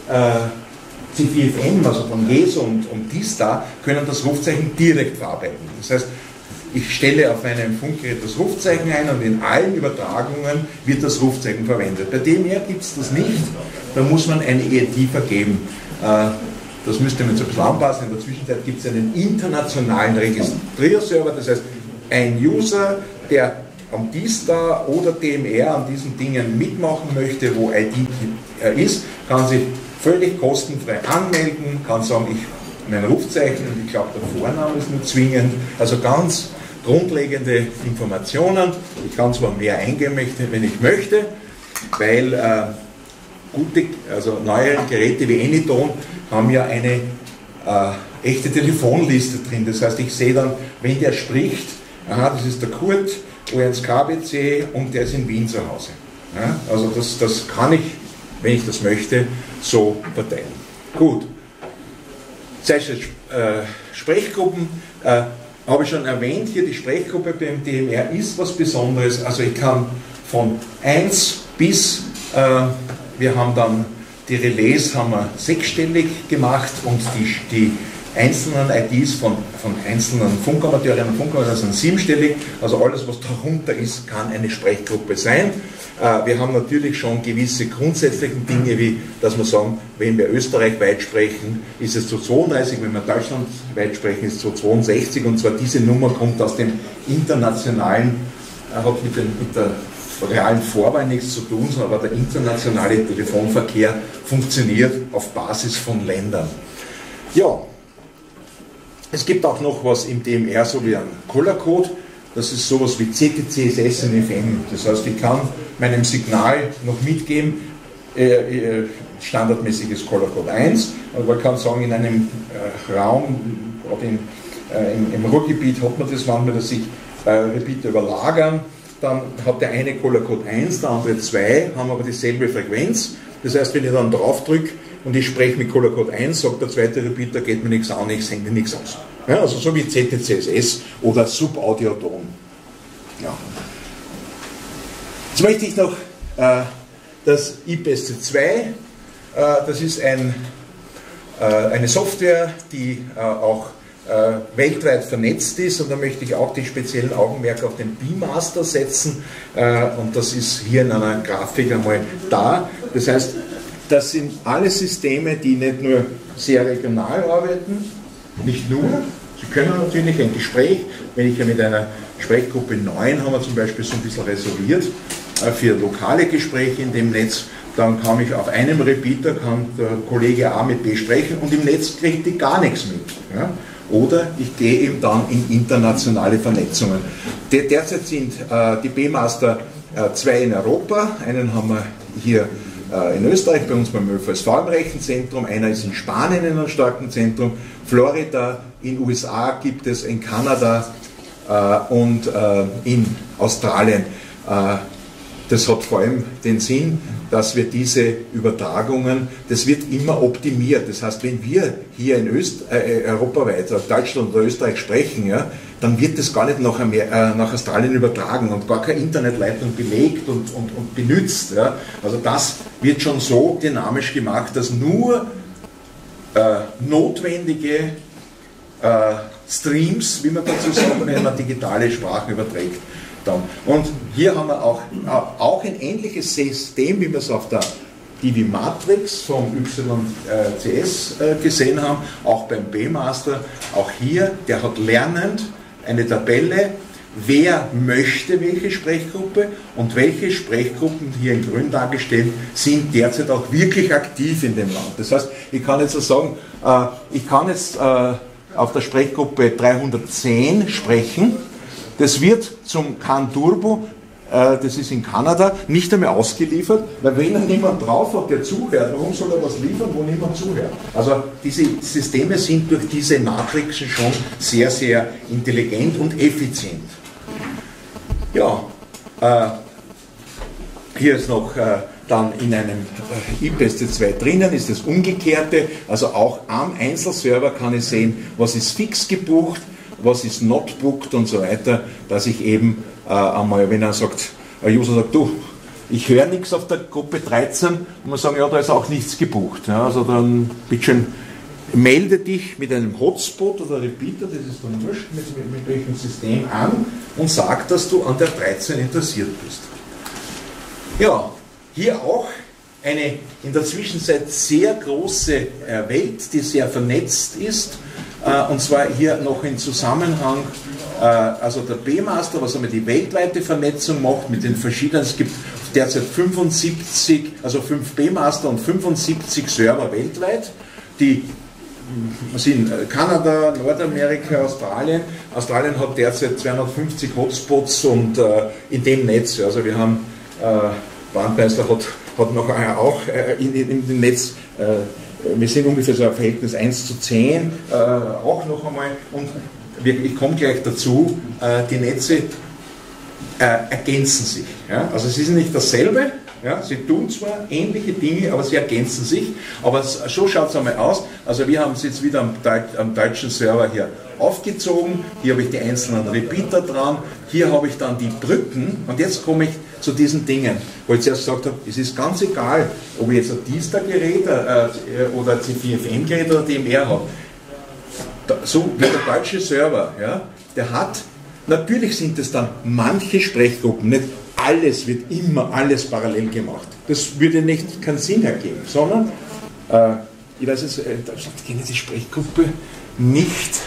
CFFM, also von GESO und DISTA, können das Rufzeichen direkt verarbeiten. Das heißt, ich stelle auf meinem Funkgerät das Rufzeichen ein und in allen Übertragungen wird das Rufzeichen verwendet. Bei DMR gibt es das nicht, da muss man eine EID vergeben. Das müsste man jetzt ein bisschen anpassen. In der Zwischenzeit gibt es einen internationalen Registrierserver, das heißt, ein User, der am DISTA oder DMR an diesen Dingen mitmachen möchte, wo ID ist, kann sich völlig kostenfrei anmelden, kann sagen, ich mein Rufzeichen und ich glaube, der Vorname ist nur zwingend, also ganz grundlegende Informationen. Ich kann zwar mehr eingeben, wenn ich möchte, weil also neuere Geräte wie Anyton haben ja eine echte Telefonliste drin. Das heißt, ich sehe dann, wenn der spricht, aha, das ist der Kurt, O1 KBC und der ist in Wien zu Hause. Ja, also das kann ich, wenn ich das möchte, so verteilen. Gut. Sprechgruppen habe ich schon erwähnt, hier die Sprechgruppe beim DMR ist was Besonderes. Also ich kann von 1 bis, wir haben dann die Relais haben wir sechsstellig gemacht und die einzelnen IDs von einzelnen Funkamateurinnen und Funkamateurinnen sind siebenstellig. Also alles, was darunter ist, kann eine Sprechgruppe sein. Wir haben natürlich schon gewisse grundsätzliche Dinge, wie dass wir sagen, wenn wir österreichweit sprechen, ist es zu 32, wenn wir deutschlandweit sprechen, ist es zu 62. Und zwar diese Nummer kommt aus dem internationalen, hat mit der realen Vorwahl nichts zu tun, sondern aber der internationale Telefonverkehr funktioniert auf Basis von Ländern. Ja, es gibt auch noch was im DMR, so wie ein Color-Code. Das ist sowas wie ZTCSS in FM. Das heißt, ich kann meinem Signal noch mitgeben, standardmäßiges Color-Code 1, aber man kann sagen, in einem Raum, im Ruhrgebiet hat man das manchmal, dass sich Repeater überlagern. Dann hat der eine Color-Code 1, der andere 2, haben aber dieselbe Frequenz. Das heißt, wenn ich dann drauf drücke und ich spreche mit Color-Code 1, sagt der zweite Repeater, geht mir nichts an, ich sende nichts aus. Ja, also so wie ZTCSS oder Subaudioton. Ja. Jetzt möchte ich noch das IPSC2, das ist eine Software, die auch weltweit vernetzt ist, und da möchte ich auch den speziellen Augenmerk auf den B-Master setzen, und das ist hier in einer Grafik einmal da. Das heißt, das sind alle Systeme, die nicht nur sehr regional arbeiten, nicht nur, sie können natürlich ein Gespräch, wenn ich ja mit einer Sprechgruppe 9 haben wir zum Beispiel so ein bisschen reserviert für lokale Gespräche in dem Netz, dann kann ich auf einem Repeater, kann der Kollege A mit B sprechen und im Netz kriegt die gar nichts mit. Ja? Oder ich gehe eben dann in internationale Vernetzungen. Derzeit sind die B-Master 2 in Europa, einen haben wir hier in Österreich, bei uns beim ÖVSV im Rechenzentrum, einer ist in Spanien in einem starken Zentrum, Florida, in USA gibt es, in Kanada und in Australien. Das hat vor allem den Sinn, dass wir diese Übertragungen, das wird immer optimiert. Das heißt, wenn wir hier in europaweit, Deutschland oder Österreich sprechen, ja, dann wird das gar nicht nach Australien übertragen und gar keine Internetleitung belegt und benutzt. Ja. Also das wird schon so dynamisch gemacht, dass nur notwendige Streams, wie man dazu sagt, wenn man digitale Sprachen überträgt. Und hier haben wir auch ein ähnliches System, wie wir es auf der DV Matrix vom YCS gesehen haben, auch beim B-Master. Auch hier, der hat lernend eine Tabelle, wer möchte welche Sprechgruppe und welche Sprechgruppen, hier in grün dargestellt, sind derzeit auch wirklich aktiv in dem Land. Das heißt, ich kann jetzt so sagen, ich kann jetzt auf der Sprechgruppe 310 sprechen. Das wird zum CAN Turbo, das ist in Kanada, nicht einmal ausgeliefert, weil wenn er niemand drauf hat, der zuhört, warum soll er was liefern, wo niemand zuhört? Also diese Systeme sind durch diese Matrixen schon sehr, sehr intelligent und effizient. Ja, hier ist noch dann in einem IPSC2 drinnen, ist das Umgekehrte, also auch am Einzelserver kann ich sehen, was ist fix gebucht, was ist not booked und so weiter, dass ich eben einmal, wenn ein User sagt, du, ich höre nichts auf der Gruppe 13, und man sagen, ja, da ist auch nichts gebucht. Ja, also dann bitteschön melde dich mit einem Hotspot oder Repeater, das ist dann wurscht, mit welchem System an und sag, dass du an der 13 interessiert bist. Ja, hier auch eine in der Zwischenzeit sehr große Welt, die sehr vernetzt ist, und zwar hier noch in Zusammenhang, also der B-Master, was einmal die weltweite Vernetzung macht mit den verschiedenen, es gibt derzeit 75, also 5 B-Master und 75 Server weltweit, die sind Kanada, Nordamerika, Australien. Australien hat derzeit 250 Hotspots und in dem Netz, also wir haben, Brandmeister hat noch auch in dem Netz, wir sind ungefähr so ein Verhältnis 1:10, auch noch einmal, und ich komme gleich dazu, die Netze ergänzen sich. Ja? Also sie sind nicht dasselbe, ja? Sie tun zwar ähnliche Dinge, aber sie ergänzen sich. Aber so schaut es einmal aus. Also wir haben es jetzt wieder am deutschen Server hier aufgezogen. Hier habe ich die einzelnen Repeater dran. Hier habe ich dann die Brücken. Und jetzt komme ich zu diesen Dingen, wo ich zuerst gesagt habe, es ist ganz egal, ob ich jetzt ein Dienstag-Gerät oder ein C4FM-Gerät oder DMR habe. So wie der deutsche Server, ja, der hat, natürlich sind es dann manche Sprechgruppen, nicht alles wird immer alles parallel gemacht. Das würde nicht keinen Sinn ergeben, sondern, ich weiß jetzt, ich kenne die Sprechgruppe nicht,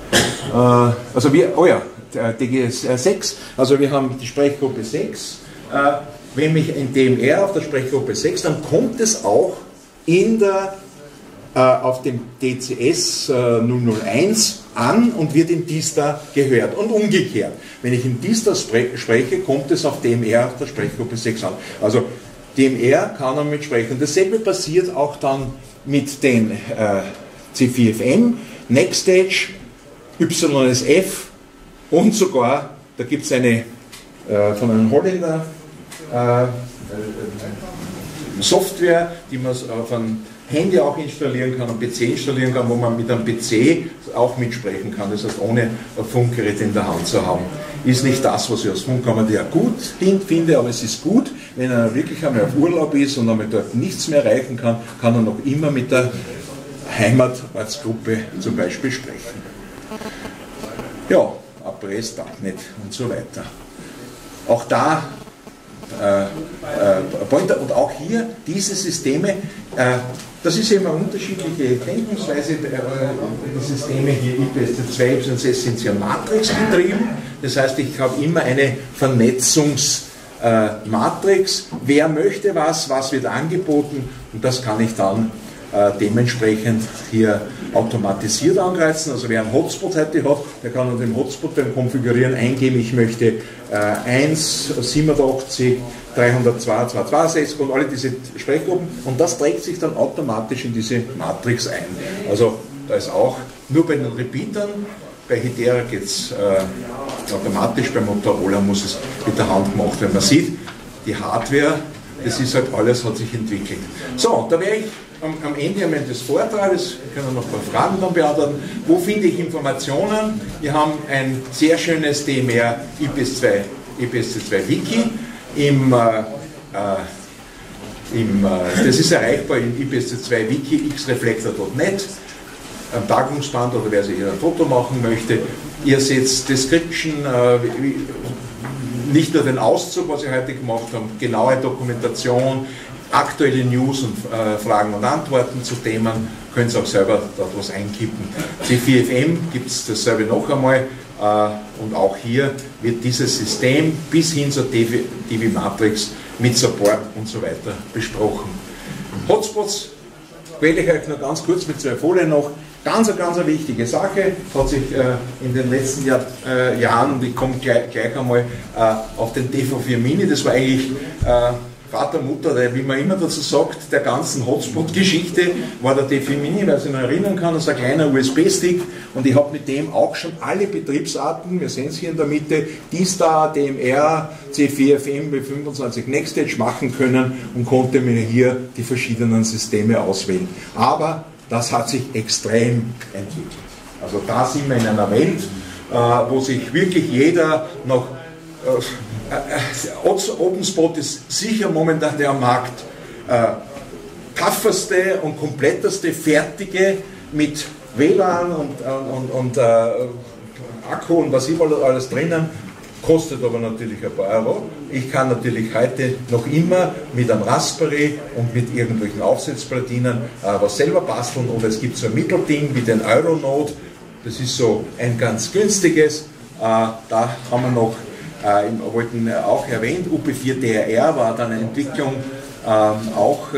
also wir, oh ja, DGS6, also wir haben die Sprechgruppe 6, wenn mich in DMR auf der Sprechgruppe 6, dann kommt es auch in der auf dem DCS 001 an und wird im DISTA gehört und umgekehrt. Wenn ich im DISTA spreche, kommt es auf DMR auf der Sprechgruppe 6 an. Also DMR kann damit sprechen. Dasselbe passiert auch dann mit den C4FM, Nextstage, YSF und sogar, da gibt es eine von einem Holländer Software, die man von Handy auch installieren kann, am PC installieren kann, wo man mit einem PC auch mitsprechen kann. Das heißt, ohne ein Funkgerät in der Hand zu haben. Ist nicht das, was ich als Funkkammer ja gut finde, aber es ist gut, wenn er wirklich einmal auf Urlaub ist und einmal dort nichts mehr erreichen kann, kann er noch immer mit der Heimatortsgruppe zum Beispiel sprechen. Ja, Abrest.net und so weiter. Auch da Pointer und auch hier diese Systeme, das ist immer unterschiedliche Denkungsweise. Die Systeme hier IPSC2, YSS sind ja Matrix betrieben, das heißt, ich habe immer eine Vernetzungsmatrix. Wer möchte was wird angeboten und das kann ich dann dementsprechend hier automatisiert angreifen. Also wer einen Hotspot heute hat, der kann unter dem Hotspot beim Konfigurieren eingeben, ich möchte 187 302 226 und alle diese Sprechgruppen und das trägt sich dann automatisch in diese Matrix ein. Also da ist auch nur bei den Repeatern, bei Hedera geht es automatisch, bei Motorola muss es mit der Hand gemacht werden. Man sieht, die Hardware, das ist halt alles, hat sich entwickelt. So, da wäre ich am Ende des Vortrages, wir können noch ein paar Fragen dann beantworten. Wo finde ich Informationen? Wir haben ein sehr schönes DMR IPSC2 Wiki. Das ist erreichbar im IPSC2 Wiki xreflector.net. Am Tagungsband oder wer sich hier ein Foto machen möchte. Ihr seht Description, nicht nur den Auszug, was wir heute gemacht haben, genaue Dokumentation, aktuelle News und Fragen und Antworten zu Themen, können Sie auch selber dort was einkippen. C4FM gibt es dasselbe noch einmal und auch hier wird dieses System bis hin zur DV Matrix mit Support und so weiter besprochen. Hotspots wähle ich euch noch ganz kurz mit 2 Folien noch. Ganz eine wichtige Sache, hat sich in den letzten Jahren, und ich komme gleich einmal auf den TV4 Mini, das war eigentlich Vater, Mutter, wie man immer dazu sagt, der ganzen Hotspot-Geschichte war der DeFi-Mini, weil ich mich noch erinnern kann, das ist ein kleiner USB-Stick und ich habe mit dem auch schon alle Betriebsarten, wir sehen es hier in der Mitte, D-Star, DMR, C4FM, B25 Nextage machen können und konnte mir hier die verschiedenen Systeme auswählen. Aber das hat sich extrem entwickelt. Also da sind wir in einer Welt, wo sich wirklich jeder noch OpenSpot ist sicher momentan der am Markt tougheste und kompletteste, fertige mit WLAN und Akku und was ich alles drinnen, kostet aber natürlich ein paar Euro. Ich kann natürlich heute noch immer mit einem Raspberry und mit irgendwelchen Aufsetzplatinen was selber basteln oder es gibt so ein Mittelding wie den Euronode, das ist so ein ganz günstiges, da haben wir noch wollten auch erwähnt, UP4DRR war dann eine Entwicklung auch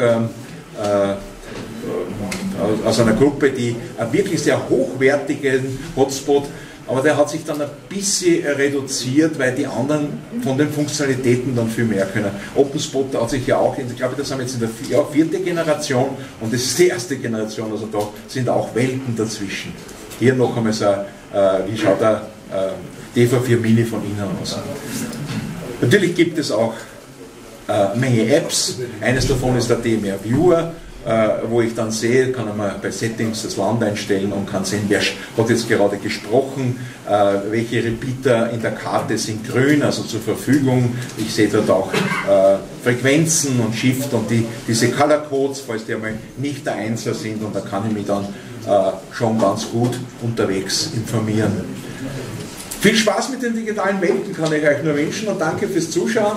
aus einer Gruppe, die wirklich sehr hochwertigen Hotspot, aber der hat sich dann ein bisschen reduziert, weil die anderen von den Funktionalitäten dann viel mehr können. OpenSpot hat sich ja auch, ich glaube, das haben wir jetzt in der vierte Generation und das ist die erste Generation, also da sind auch Welten dazwischen. Hier noch einmal so, wie schaut der DV4 Mini von innen aus. Natürlich gibt es auch Menge Apps. Eines davon ist der DMR Viewer, wo ich dann sehe, kann man bei Settings das Land einstellen und kann sehen, wer hat jetzt gerade gesprochen, welche Repeater in der Karte sind grün, also zur Verfügung. Ich sehe dort auch Frequenzen und Shift und diese Color Codes, falls die einmal nicht der Einser sind, und da kann ich mich dann schon ganz gut unterwegs informieren. Viel Spaß mit den digitalen Welten kann ich euch nur wünschen und danke fürs Zuhören.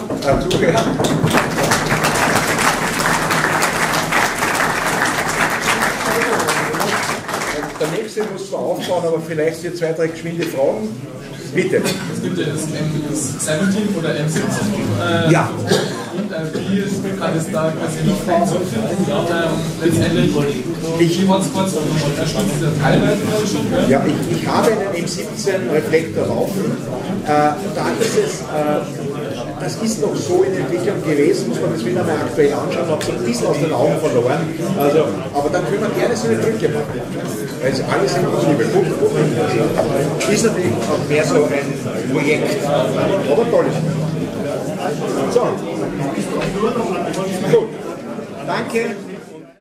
Der nächste muss zwar aufbauen, aber vielleicht hier 2, 3 geschwinde Fragen. Bitte. Es gibt ja das M17 oder M17. Ja. Und wie kann es da quasi noch letztendlich, wie war es kurz, unterstützt ihr teilweise schon? Ja, ich habe einen M17 Reflektor laufen. Da ist es, das ist noch so in Entwicklung gewesen, muss man das wieder mal aktuell anschauen, habe es ein bisschen aus den Augen verloren. Also, aber da können wir gerne so eine Brücke machen. Also alles inklusive. Ist natürlich auch mehr so ein Projekt. Aber toll. So. Gut. Danke.